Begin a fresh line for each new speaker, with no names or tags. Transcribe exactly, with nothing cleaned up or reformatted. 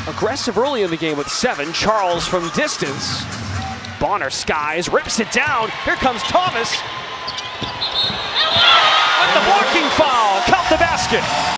aggressive early in the game with seven. Charles from distance. Bonner skies, rips it down. Here comes Thomas. With the blocking foul, count the basket.